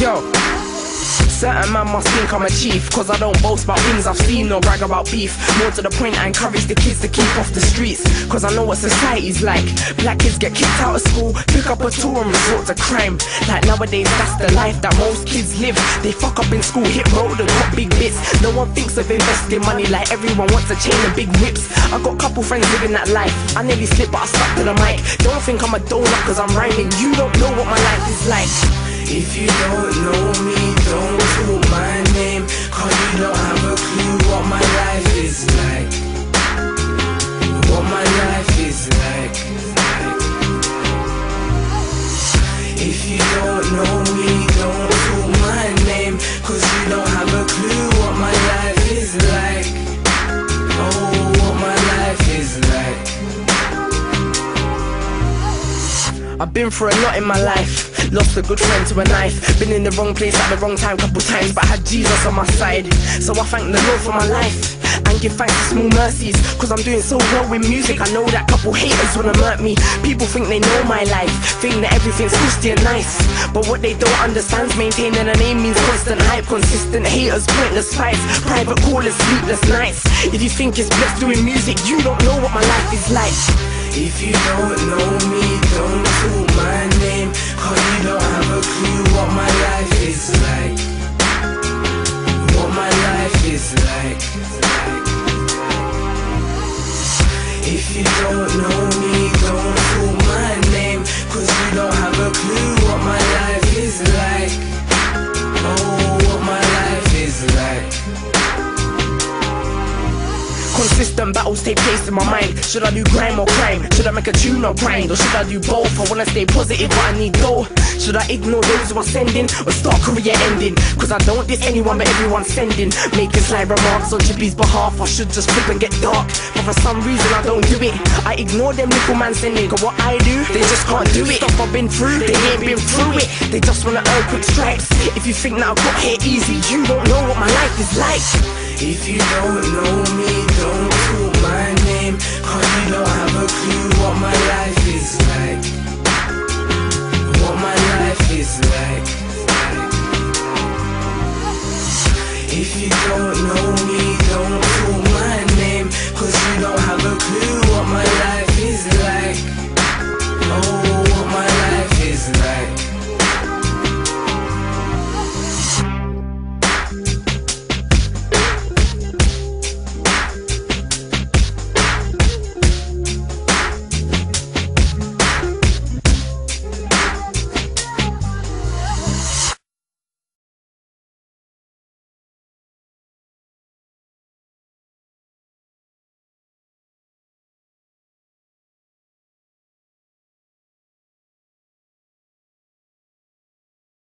Yo, certain man must think I'm a chief, cause I don't boast about things I've seen nor brag about beef. More to the point, I encourage the kids to keep off the streets, cause I know what society's like. Black kids get kicked out of school, pick up a tool and resort to crime. Like nowadays, that's the life that most kids live. They fuck up in school, hit road and got big bits. No one thinks of investing money like everyone wants a chain and big whips. I got a couple friends living that life. I nearly slipped but I stuck to the mic. Don't think I'm a donut cause I'm rhyming. You don't know what my life is like. If you don't know me, don't call my name, cause you don't have a clue what my life is like. What my life is like. If you don't know me, don't call my name, cause you don't have a clue what my life is like. Oh, what my life is like. I've been through a lot in my life. Lost a good friend to a knife. Been in the wrong place at the wrong time couple times, but I had Jesus on my side. So I thank the Lord for my life and give thanks to small mercies, cause I'm doing so well with music. I know that couple haters wanna murk me. People think they know my life, think that everything's twisty and nice, but what they don't understand is maintaining a name means constant hype. Consistent haters, pointless fights, private callers, sleepless nights. If you think it's blessed doing music, you don't know what my life is like. If you don't know me, don't call my name, cause you don't have a clue what my life is like. What my life is like. If you don't know me, don't call my name, cause you don't have a clue what my life is like. Oh, what my life is like. Consistent battles take place in my mind. Should I do grime or crime? Should I make a tune or grind? Or should I do both? I wanna stay positive but I need dough. Should I ignore those who are sending or start career ending? Cause I don't diss anyone but everyone's sending. Making sly remarks on Chippy's behalf. I should just flip and get dark, but for some reason I don't do it. I ignore them little man sending, cause what I do, they just can't do it. Stuff I've been through, they ain't been through it. They just wanna earn quick stripes. If you think that I got here easy, you don't know what my life is like. If you don't know me, don't call my name, cause you don't have a clue what